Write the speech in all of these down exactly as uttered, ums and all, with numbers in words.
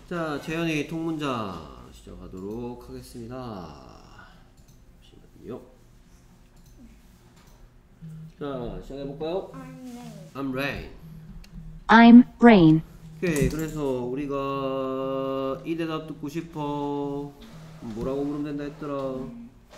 자, 재현이 통문자 시작하도록 하겠습니다. 잠시만요. 자, 시작해볼까요? I'm Rain. I'm Rain. 오케이, 그래서 우리가 이 대답 듣고 싶어. 뭐라고 물으면 된다 했더라?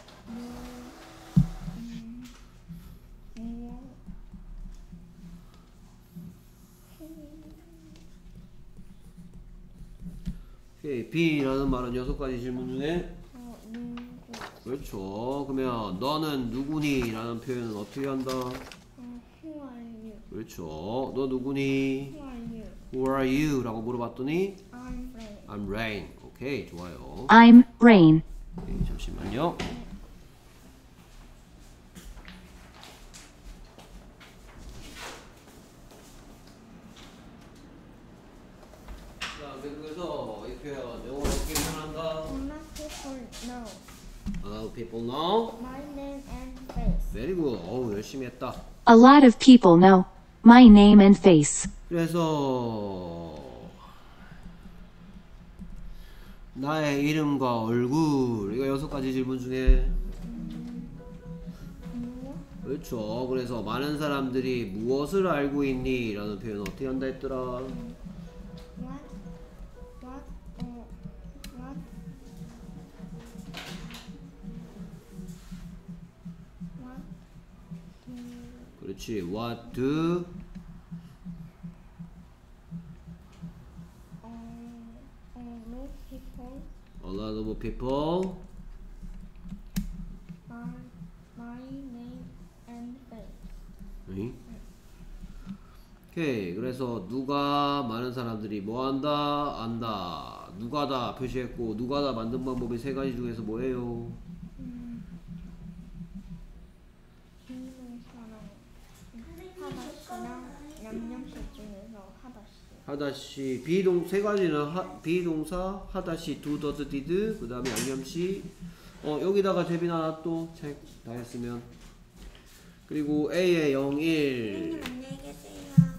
오케이, B라는 말은 여섯 가지 질문 중에 어, 누구? 그렇죠. 그러면 너는 누구니? 라는 표현은 어떻게 한다? 어, who are you? 그렇죠. 너 누구니? Who are you? Who are you? 라고 물어봤더니 I'm Rain. I'm Rain. 오케이, 좋아요. I'm Rain. 오케이, 잠시만요. 자, 계속해서 이 표현 영어로 어떻게 표현한다? Not people know A lot of people know. my name and face. Very good. 어우, 열심히 했다. A lot of people know my name and face. 그래서 나의 이름과 얼굴, 이거 여섯 가지 질문 중에 그렇죠. 그래서 많은 사람들이 무엇을 알고 있니? 라는 표현 어떻게 한다 했더라? What? What? Uh, what? What? Do 그렇지. What do uh, uh, no people a lot of people are my name and face? 응? 오케이. 그래서 누가 많은 사람들이 뭐 한다? 안다. 누가다 표시했고 누가다 만든 방법이 세 가지 중에서 뭐예요? 비동사랑 하다시랑 양념식 중에서 하다시. 하다시 비동 세 가지는 하, 비동사 하다시 do does did 그 다음에 양념시 어 여기다가 재빈 하나 또 책 다 했으면 그리고 A의 영일 안녕히 계세요.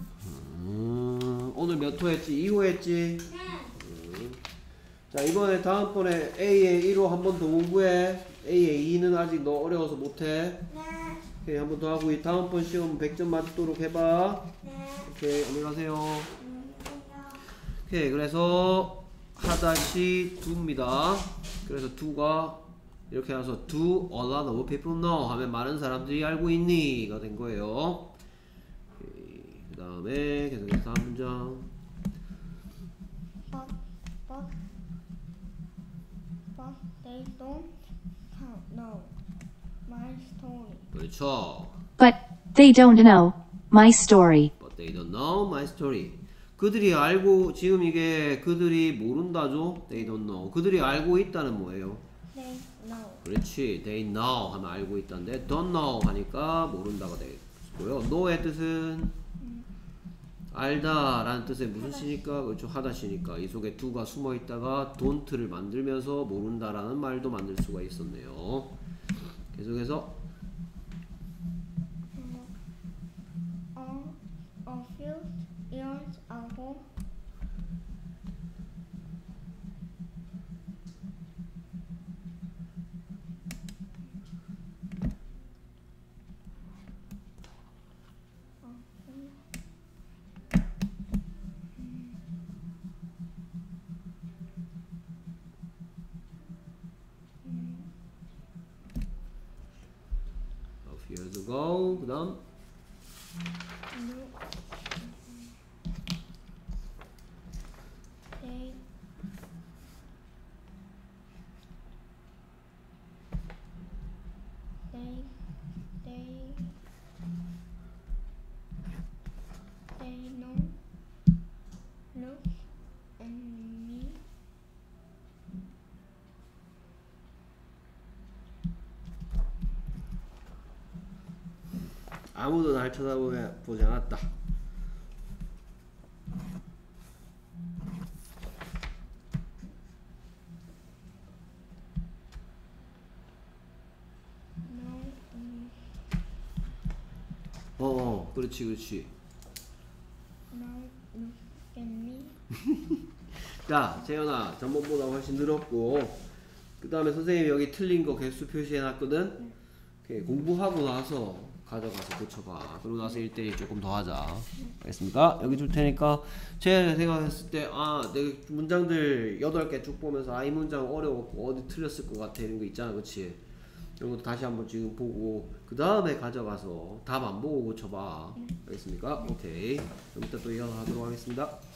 음, 오늘 몇 호 했지? 이 호 했지? 음. 자 이번에 다음번에 A의 일 호 한 번 더 공부해. A의 이는 아직 너 어려워서 못해. 네. 오케이 한 번 더 하고 이 다음번 시험 백 점 맞도록 해봐. 네. 오케이 안녕하세요. 안녕히 계세요. 오케이 그래서 하다시 do입니다. 그래서 do가 이렇게 해서 do a lot of people know 하면 많은 사람들이 알고 있니 가 된 거예요. 그 다음에 계속해서 다음 문장. But, but, but they don't know my story. 그렇죠. But they don't know my story. But they don't know my story. 그들이 알고 지금 이게 그들이 모른다죠. They don't know. 그들이 알고 있다는 뭐예요? They know. 그렇지. They know 하면 알고 있다는데 don't know 하니까 모른다가 되고요. know의 뜻은 알다 라는 뜻의 무슨 시니까? 그렇죠. 하다 시니까 이 속에 do가 숨어 있다가 don't를 만들면서 모른다 라는 말도 만들 수가 있었네요. 계속해서 Uh, a few years ago, a few years ago 그 다음 they they they they know look at me. 아무도 날 쳐다보지 않았다. No, um, 어, 어 그렇지 그렇지. no look at me. 자, 재현아, 전번보다 훨씬 늘었고, 그 다음에 선생님이 여기 틀린 거 개수 표시해놨거든? 오케이, 공부하고 나서 가져가서 고쳐봐. 그러고 나서 일 대일 조금 더 하자. 알겠습니까? 여기 줄 테니까, 재현이 생각했을 때, 아, 내 문장들 여덟 개 쭉 보면서, 아, 이 문장 어려웠고, 어디 틀렸을 것 같아. 이런 거 있잖아. 그치? 이런 것도 다시 한번 지금 보고, 그 다음에 가져가서 답 안 보고 고쳐봐. 알겠습니까? 오케이. 그럼 이따 또 이어가도록 하겠습니다.